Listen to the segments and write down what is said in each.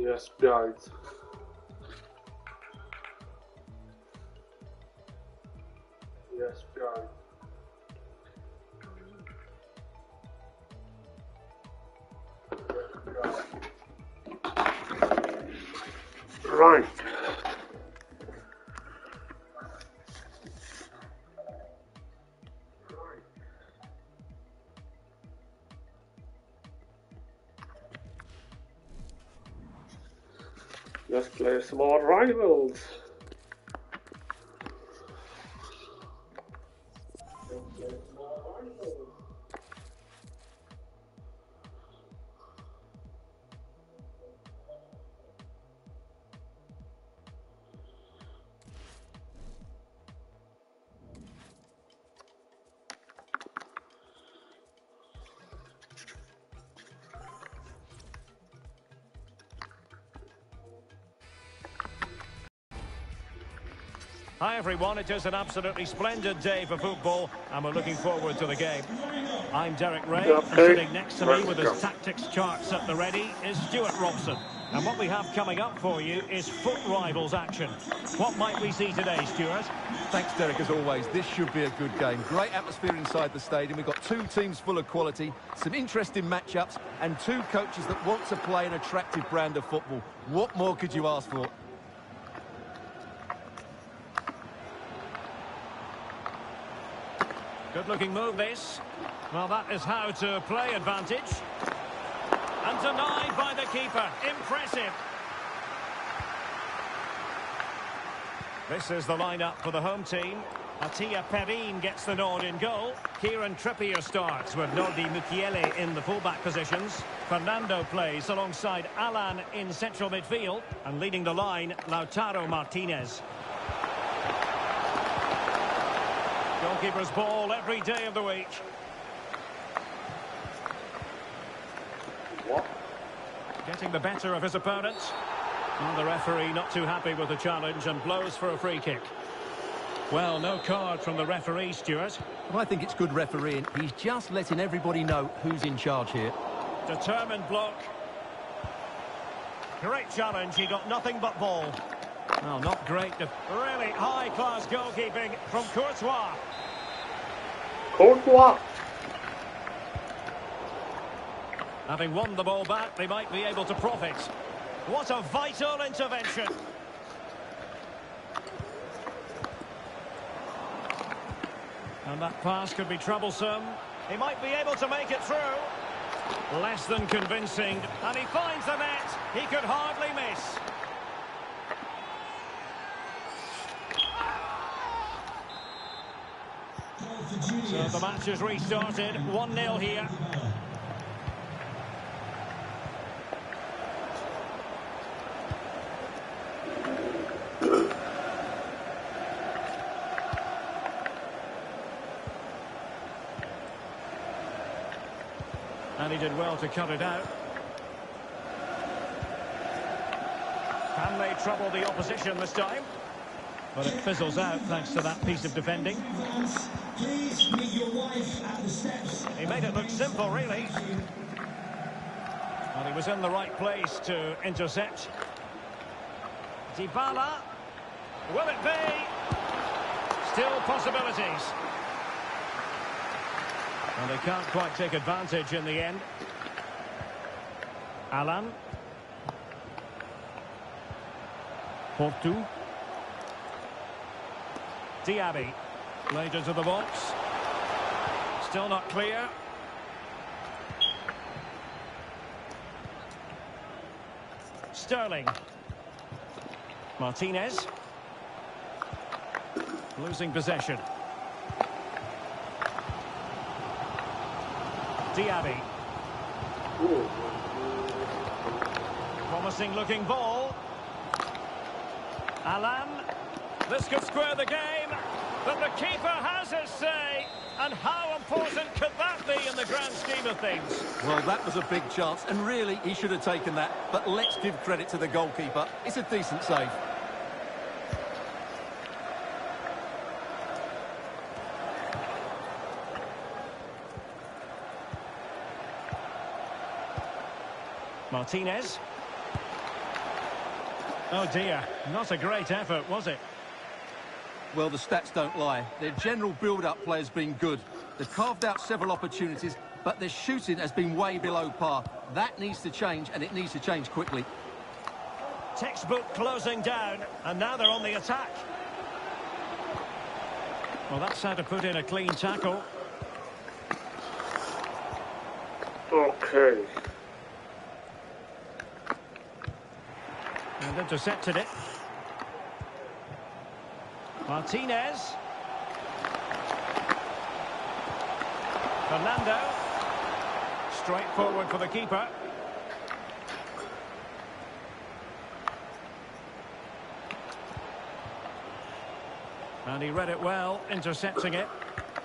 Yes, right. Yes, right. Right. Let's play some more rivals. Hi everyone, it is an absolutely splendid day for football and we're looking forward to the game. I'm Derek Ray, and sitting next to me with his tactics charts at the ready is Stuart Robson. And what we have coming up for you is foot rivals action. What might we see today, Stuart? Thanks, Derek, as always. This should be a good game. Great atmosphere inside the stadium. We've got two teams full of quality, some interesting matchups, and two coaches that want to play an attractive brand of football. What more could you ask for? Good-looking move, this. Well, that is how to play advantage. And denied by the keeper. Impressive. This is the lineup for the home team. Atia Perin gets the nod in goal. Kieran Trippier starts with Nordi Mukiele in the fullback positions. Fernando plays alongside Alan in central midfield. And leading the line, Lautaro Martinez. Goalkeeper's ball every day of the week. What? Getting the better of his opponent. And the referee not too happy with the challenge and blows for a free kick. Well, no card from the referee, Stuart. Well, I think it's good refereeing. He's just letting everybody know who's in charge here. Determined block. Great challenge, he got nothing but ball. Well, not great. Really high-class goalkeeping from Courtois. Courtois. Having won the ball back, they might be able to profit. What a vital intervention. And that pass could be troublesome. He might be able to make it through. Less than convincing. And he finds the net. He could hardly miss. So the match has restarted. 1-0 here. And he did well to cut it out. Can they trouble the opposition this time? But it fizzles out thanks to that piece of defending. Please meet your wife at the steps. He made it look simple, really. And he was in the right place to intercept. Dybala. Will it be? Still possibilities. And they can't quite take advantage in the end. Alan. Portu. Diaby. Laid into the box. Still not clear. Sterling. Martinez. Losing possession. Diaby. Promising looking ball. Alan. This could square the game, but the keeper has his say. And how important could that be in the grand scheme of things? Well, that was a big chance, and really, he should have taken that. But let's give credit to the goalkeeper. It's a decent save. Martinez. Oh dear, not a great effort, was it? Well, the stats don't lie. Their general build-up play has been good. They've carved out several opportunities, but their shooting has been way below par. That needs to change, and it needs to change quickly. Textbook closing down, and now they're on the attack. Well, that's how to put in a clean tackle. Okay. And intercepted it. Martinez. Fernando. Straight forward for the keeper. And he read it well, intercepting it.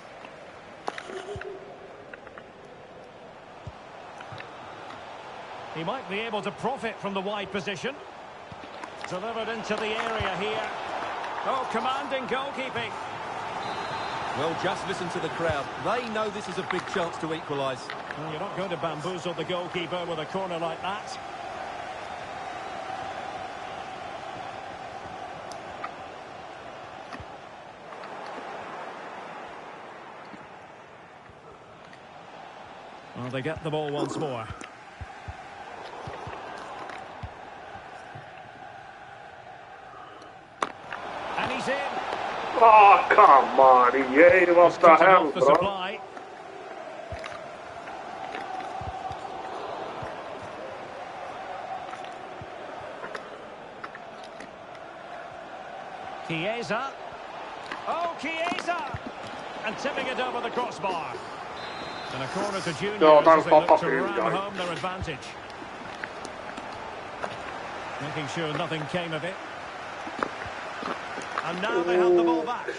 He might be able to profit from the wide position. Delivered into the area here. Oh, commanding goalkeeping. Well, just listen to the crowd. They know this is a big chance to equalise. Well, you're not going to bamboozle the goalkeeper with a corner like that. Well, they get the ball once more. And he's in. Oh, come on, EA, what the Cut him hell, off the bro? supply. Chiesa. Oh, Chiesa! And tipping it over the crossbar. And a corner to Juniors No, as that's they not look to fucking ram guy. home their advantage. Making sure nothing came of it. And now they have the ball back.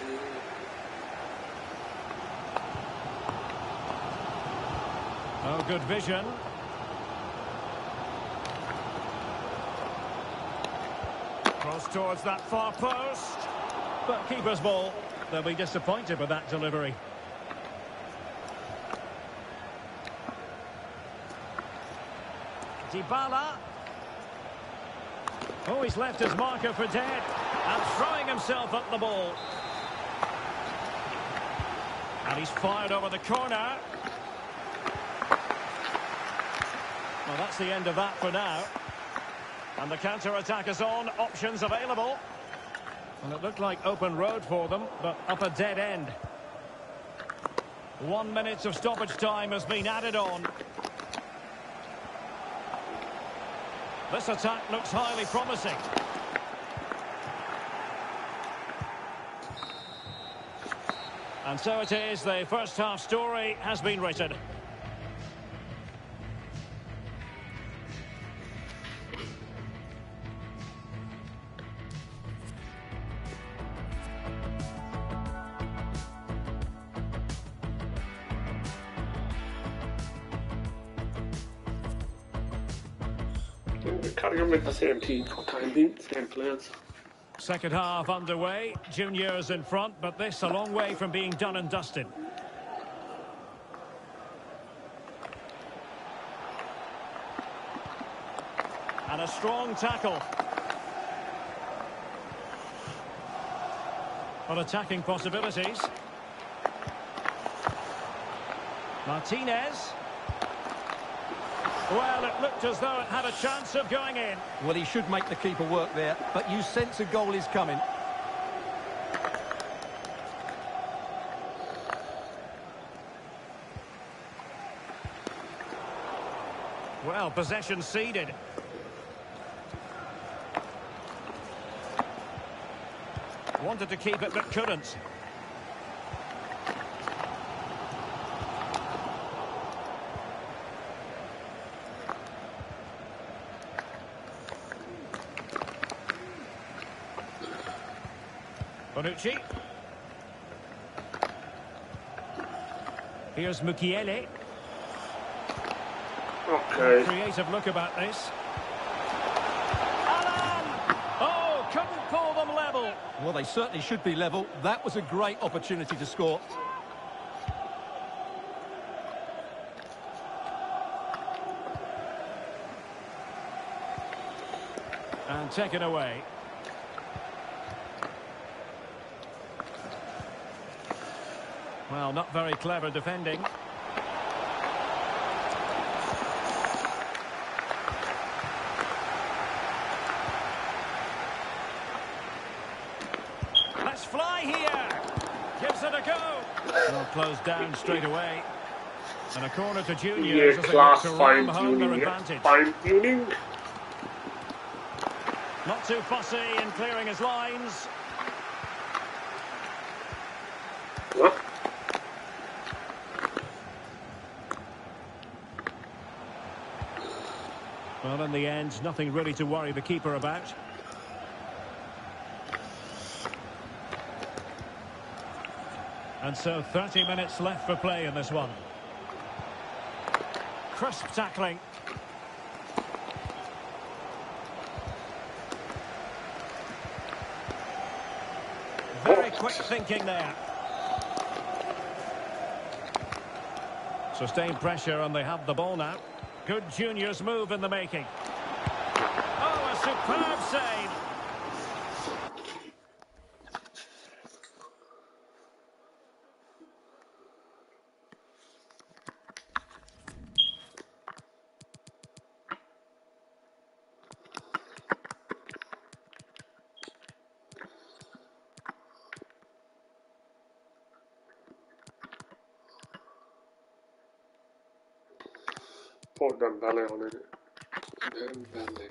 Oh, good vision. Cross towards that far post. But keeper's ball. They'll be disappointed with that delivery. Dybala. Oh, he's left his marker for dead. And throwing himself at the ball. And he's fired over the corner. Well, that's the end of that for now. And the counter-attack is on. Options available. And it looked like open road for them, but up a dead end. 1 minute of stoppage time has been added on. This attack looks highly promising. And so it is, the first half story has been written. We're carrying with the same team for time being, same players. Second half underway, Juniors in front, but this a long way from being done and dusted. And a strong tackle. On attacking possibilities. Martinez. Well, it looked as though it had a chance of going in. Well, he should make the keeper work there, but you sense a goal is coming. Well, possession ceded. Wanted to keep it, but couldn't. Bonucci. Here's Mukiele. Okay. Creative look about this. Alan! Oh, couldn't pull them level. Well, they certainly should be level. That was a great opportunity to score. And taken away. Well, not very clever defending. Let's fly here. Gives it a go. Well, closed down straight away. And a corner to Juniors as they look to ram home their advantage. Fine-tuning. Not too fussy in clearing his lines. Huh? Well, in the end, nothing really to worry the keeper about. And so 30 minutes left for play in this one. Crisp tackling. Very quick thinking there. Sustained pressure and they have the ball now. Good Juniors move in the making. Oh, a superb save. Put Dembele on it. Dembele.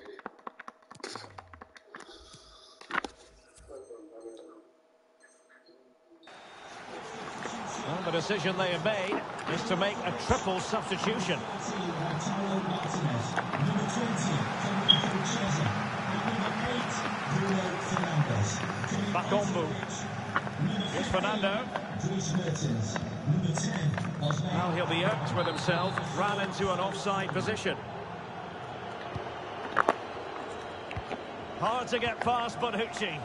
Well, the decision they have made is to make a triple substitution. Bakombu. Here's Fernando. Well, he'll be irked with himself. Ran into an offside position. Hard to get past Bonucci.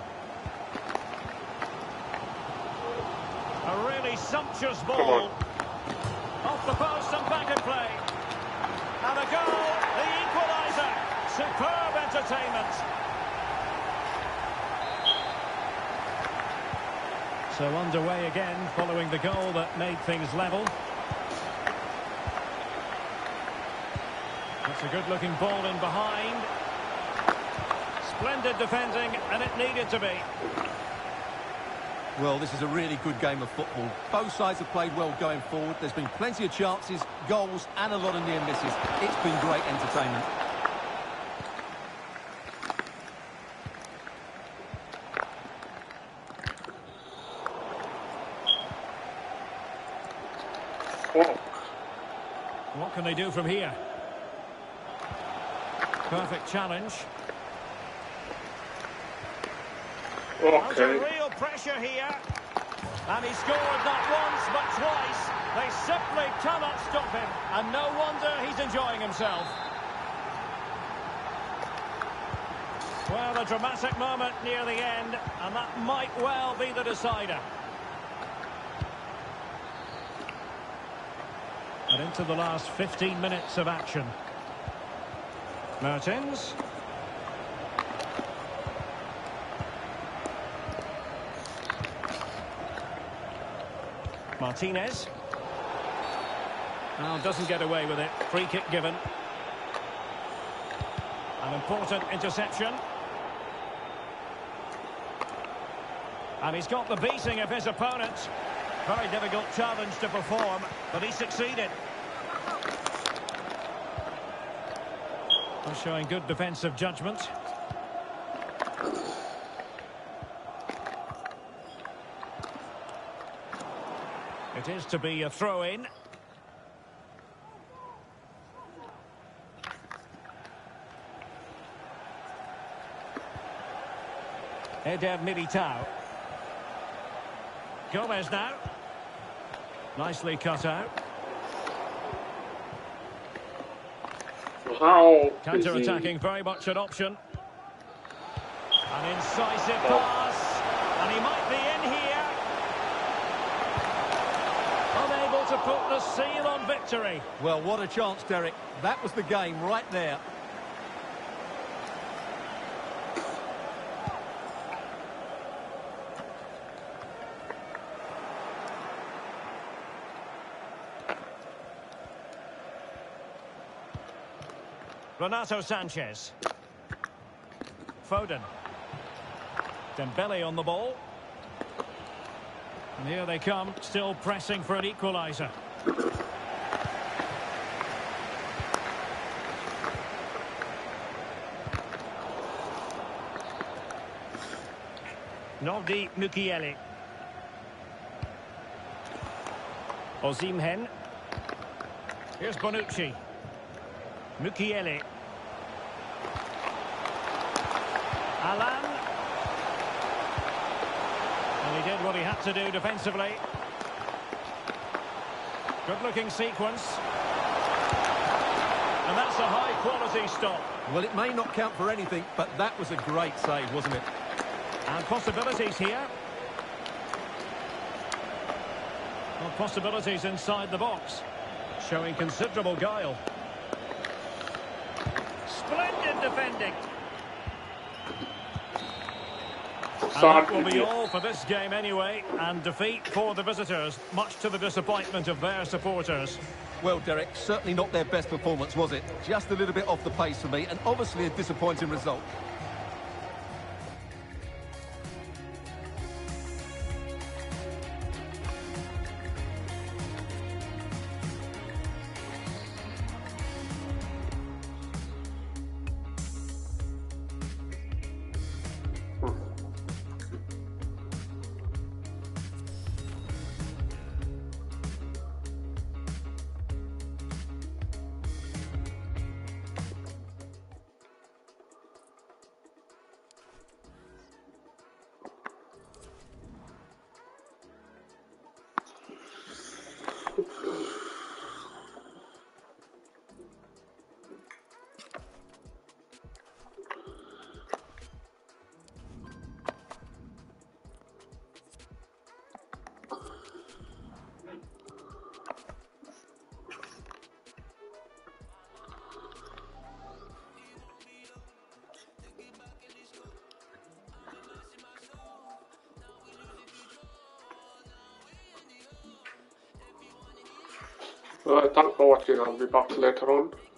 A really sumptuous ball. Off the post and back in play. And a goal, the equaliser. Superb entertainment. So underway again following the goal that made things level. That's a good-looking ball in behind. Splendid defending, and it needed to be. Well, this is a really good game of football. Both sides have played well going forward. There's been plenty of chances, goals, and a lot of near misses. It's been great entertainment. Oh. What can they do from here? Perfect challenge. Under Okay. real pressure here. And he scored not once, but twice. They simply cannot stop him. And no wonder he's enjoying himself. Well, a dramatic moment near the end, and that might well be the decider. And into the last 15 minutes of action. Mertens. Martinez. Now doesn't get away with it. Free kick given. An important interception. And he's got the beating of his opponent. Very difficult challenge to perform, but he succeeded. Well, showing good defensive judgment. It is to be a throw-in. Eder Militao. Gomez now. Nicely cut out. How Counter-attacking, very much an option. An incisive pass. And he might be in here. Unable to put the seal on victory. Well, what a chance, Derek. That was the game right there. Renato Sanchez. Foden. Dembele on the ball. And here they come, still pressing for an equaliser. Nordi Mukiele. Osimhen. Here's Bonucci. Mukiele. Alan. And he did what he had to do defensively. Good-looking sequence. And that's a high-quality stop. Well, it may not count for anything, but that was a great save, wasn't it? And possibilities here. Well, possibilities inside the box. Showing considerable guile. Splendid defending. And that will be all for this game anyway. And defeat for the visitors, much to the disappointment of their supporters. Well, Derek, certainly not their best performance, was it? Just a little bit off the pace for me, and obviously a disappointing result. Thanks for watching. I'll be back later on.